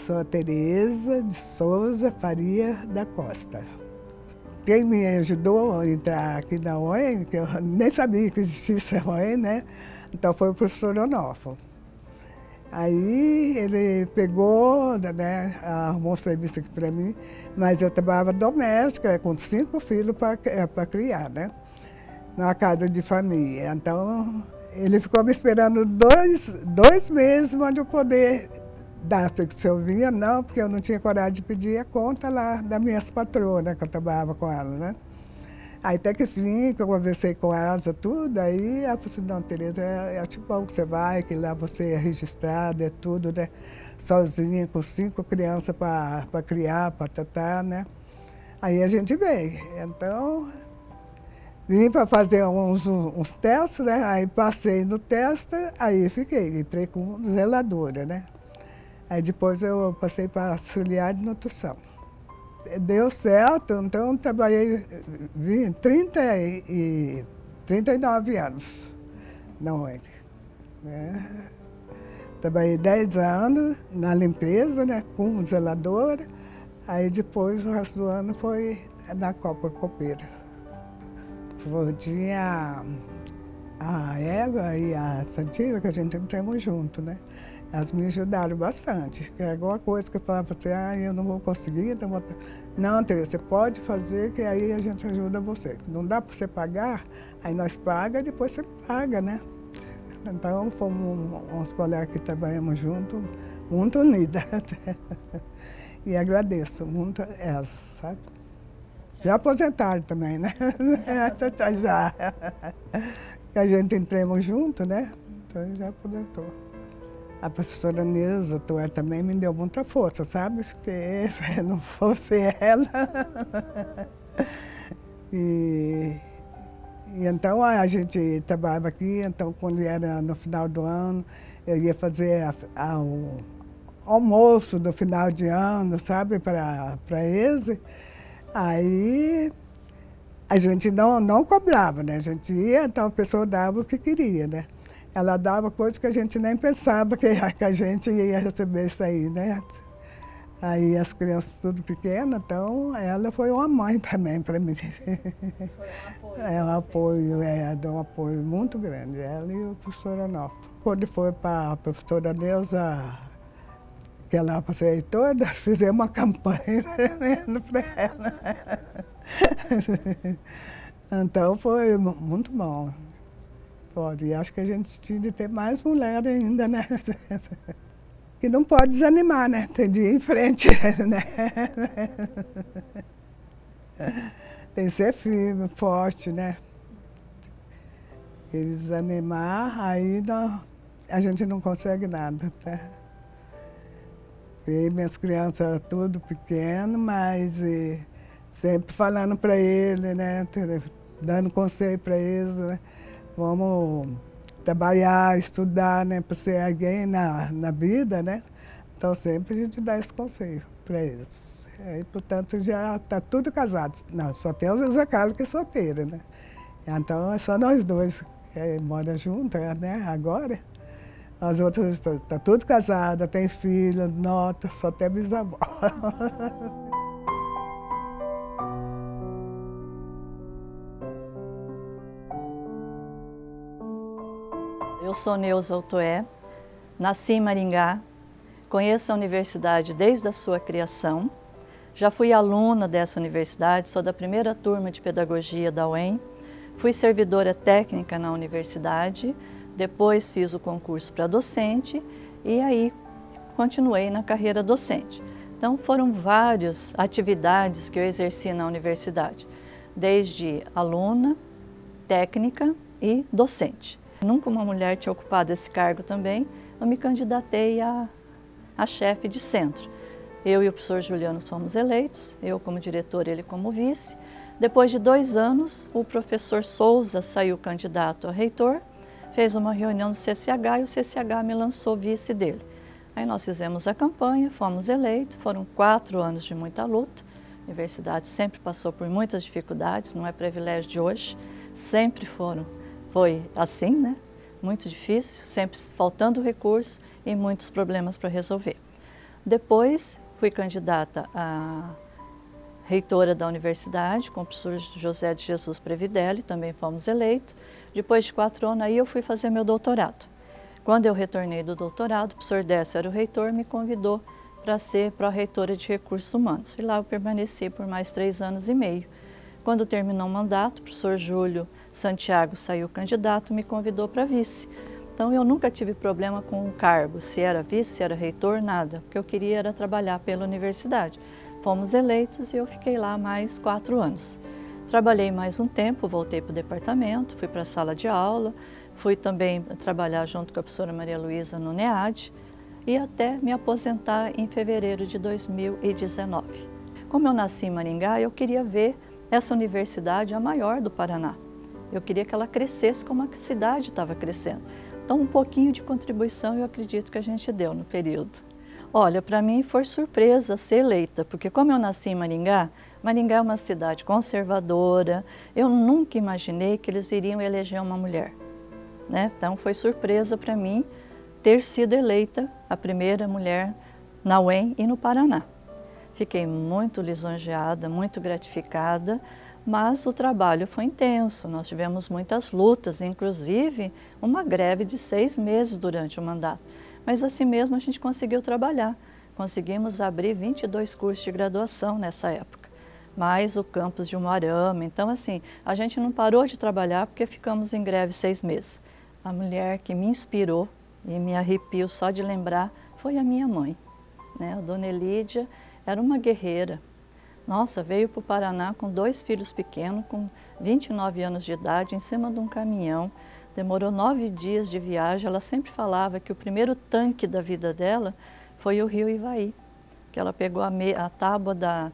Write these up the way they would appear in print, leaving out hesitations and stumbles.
sou a Tereza de Souza Faria da Costa. Quem me ajudou a entrar aqui na UEM, que eu nem sabia que existisse a UEM, né? Então foi o professor Onofre. Aí ele pegou, né, arrumou um serviço aqui para mim, mas eu trabalhava doméstica, com 5 filhos para criar, né? Numa casa de família. Então ele ficou me esperando dois meses para eu poder dar, se eu vinha, não, porque eu não tinha coragem de pedir a conta lá das minhas patroas, que eu trabalhava com elas, né? Aí até que fim, que eu conversei com elas e tudo, aí ela falou assim, não, Tereza, é tipo bom que você vai, que lá você é registrada, é tudo, né? Sozinha, com 5 crianças para criar, para tratar, né? Aí a gente veio. Então, vim para fazer uns testes, né? Aí passei no teste, aí fiquei, entrei como zeladora, né? Aí depois eu passei para auxiliar de nutrição. Deu certo, então trabalhei 39 anos na UEM. Né? Trabalhei 10 anos na limpeza, né, como zeladora, aí depois o resto do ano foi na Copa Copeira. Tinha a Eva e a Santina, que a gente entramos junto, né? Elas me ajudaram bastante, que é alguma coisa que eu falava assim, eu não vou conseguir, então vou... Não, Tereza, você pode fazer, que aí a gente ajuda você. Não dá para você pagar, aí nós pagamos e depois você paga, né? Então, fomos uns colegas que trabalhamos juntos, muito unidas. E agradeço muito elas, sabe? Já aposentaram também, né? Já. Que a gente entramos junto, né? Então, já aposentou. A professora Neuza também me deu muita força, sabe? Porque se não fosse ela... E então a gente trabalhava aqui, então quando era no final do ano, eu ia fazer o almoço do final de ano, sabe? Para eles. Aí a gente não cobrava, né? A gente ia, então a pessoa dava o que queria, né? Ela dava coisas que a gente nem pensava que a gente ia receber isso aí, né? Aí as crianças tudo pequenas, então ela foi uma mãe também para mim. Foi um apoio. Deu um apoio muito grande, ela e o professor Onofre. Quando foi para a professora Neuza, que ela aceitou, nós fizemos uma campanha para ela. Então foi muito bom. E acho que a gente tinha de ter mais mulher ainda, né? Que não pode desanimar, né? Tem de ir em frente, né? Tem que ser firme, forte, né? E desanimar, aí a gente não consegue nada, tá? E minhas crianças tudo pequeno, mas sempre falando para ele, né? Dando conselho para eles, né? Vamos trabalhar, estudar, né, para ser alguém na vida, né? Então sempre a gente dá esse conselho para eles. E, portanto, já está tudo casado. Não, só tem o Zé Carlos que é solteiro, né? Então é só nós dois que moram juntos, né, agora. As outras estão tudo casada, tem filho, nota, só tem bisavó. Eu sou Neuza Altoé, nasci em Maringá, conheço a universidade desde a sua criação, já fui aluna dessa universidade, sou da primeira turma de pedagogia da UEM, fui servidora técnica na universidade, depois fiz o concurso para docente e aí continuei na carreira docente. Então foram várias atividades que eu exerci na universidade, desde aluna, técnica e docente. Nunca uma mulher tinha ocupado esse cargo também, eu me candidatei a chefe de centro. Eu e o professor Juliano fomos eleitos, eu como diretor, ele como vice. Depois de 2 anos, o professor Souza saiu candidato a reitor, fez uma reunião no CCH e o CCH me lançou vice dele. Aí nós fizemos a campanha, fomos eleitos, foram 4 anos de muita luta. A universidade sempre passou por muitas dificuldades, não é privilégio de hoje, sempre foi assim, né? Muito difícil, sempre faltando recurso e muitos problemas para resolver. Depois fui candidata a reitora da universidade, com o professor José de Jesus Previdelli, também fomos eleitos. Depois de 4 anos, aí eu fui fazer meu doutorado. Quando eu retornei do doutorado, o professor Décio era o reitor, me convidou para ser pró-reitora de Recursos Humanos. E lá eu permaneci por mais 3 anos e meio. Quando terminou o mandato, o professor Júlio Santiago saiu candidato, me convidou para vice. Então eu nunca tive problema com o cargo, se era vice, se era reitor, nada. O que eu queria era trabalhar pela universidade. Fomos eleitos e eu fiquei lá mais 4 anos. Trabalhei mais um tempo, voltei para o departamento, fui para a sala de aula, fui também trabalhar junto com a professora Maria Luísa no NEAD e até me aposentar em fevereiro de 2019. Como eu nasci em Maringá, eu queria ver essa universidade a maior do Paraná. Eu queria que ela crescesse como a cidade estava crescendo. Então, um pouquinho de contribuição eu acredito que a gente deu no período. Olha, para mim foi surpresa ser eleita, porque como eu nasci em Maringá, Maringá é uma cidade conservadora, eu nunca imaginei que eles iriam eleger uma mulher, né? Então foi surpresa para mim ter sido eleita a primeira mulher na UEM e no Paraná. Fiquei muito lisonjeada, muito gratificada, mas o trabalho foi intenso, nós tivemos muitas lutas, inclusive uma greve de 6 meses durante o mandato. Mas assim mesmo a gente conseguiu trabalhar, conseguimos abrir 22 cursos de graduação nessa época, mais o campus de Umuarama. Então assim, a gente não parou de trabalhar porque ficamos em greve 6 meses. A mulher que me inspirou e me arrepio só de lembrar foi a minha mãe, né? A dona Elídia era uma guerreira. Nossa, veio para o Paraná com 2 filhos pequenos, com 29 anos de idade, em cima de um caminhão. Demorou 9 dias de viagem. Ela sempre falava que o primeiro tanque da vida dela foi o rio Ivaí, que ela pegou a tábua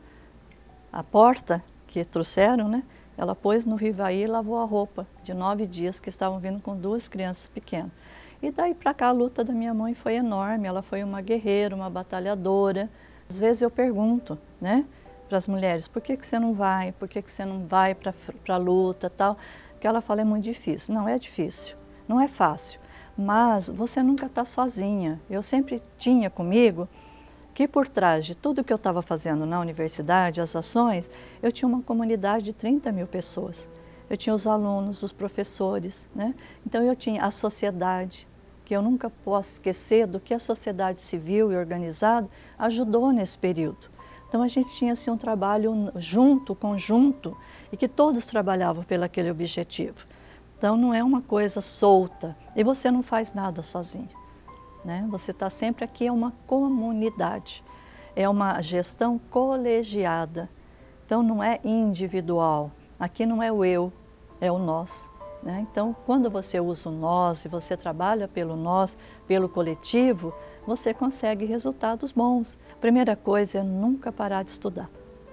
a porta que trouxeram, né? Ela pôs no rio Ivaí e lavou a roupa de 9 dias, que estavam vindo com 2 crianças pequenas. E daí para cá a luta da minha mãe foi enorme. Ela foi uma guerreira, uma batalhadora. Às vezes eu pergunto, né, para as mulheres, por que você não vai? Por que você não vai para a luta, tal? Porque ela fala, é muito difícil. Não é difícil, não é fácil, mas você nunca está sozinha. Eu sempre tinha comigo que por trás de tudo que eu estava fazendo na universidade, as ações, eu tinha uma comunidade de 30 mil pessoas. Eu tinha os alunos, os professores, né? Então eu tinha a sociedade, que eu nunca posso esquecer do que a sociedade civil e organizada ajudou nesse período. Então a gente tinha assim, um trabalho junto, conjunto, e que todos trabalhavam pelo aquele objetivo. Então não é uma coisa solta, e você não faz nada sozinho, né? Você está sempre aqui, é uma comunidade, é uma gestão colegiada, então não é individual, aqui não é o eu, é o nós, né? Então quando você usa o nós e você trabalha pelo nós, pelo coletivo, você consegue resultados bons. A primeira coisa é nunca parar de estudar,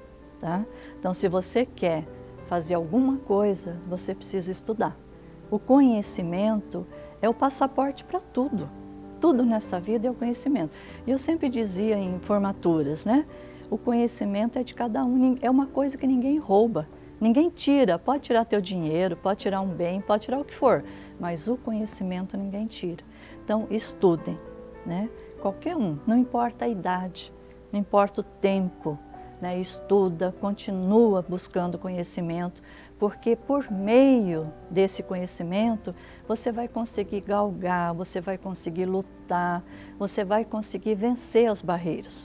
tá? Então, se você quer fazer alguma coisa, você precisa estudar. O conhecimento é o passaporte para tudo. Tudo nessa vida é o conhecimento. E eu sempre dizia em formaturas, né? O conhecimento é de cada um, é uma coisa que ninguém rouba, ninguém tira. Pode tirar teu dinheiro, pode tirar um bem, pode tirar o que for, mas o conhecimento ninguém tira. Então, estudem, né? Qualquer um, não importa a idade, não importa o tempo, né? Estuda, continua buscando conhecimento, porque por meio desse conhecimento você vai conseguir galgar, você vai conseguir lutar, você vai conseguir vencer as barreiras.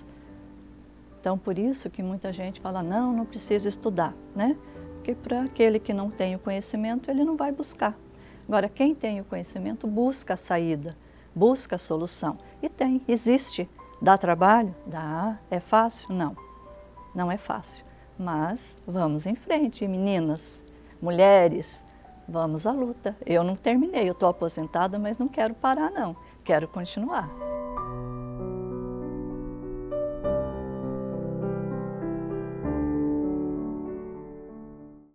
Então, por isso que muita gente fala, não, não precisa estudar, né? Porque para aquele que não tem o conhecimento, ele não vai buscar. Agora, quem tem o conhecimento busca a saída, busca a solução. E tem, existe. Dá trabalho? Dá. É fácil? Não. Não é fácil. Mas vamos em frente, meninas, mulheres, vamos à luta. Eu não terminei, eu estou aposentada, mas não quero parar não. Quero continuar.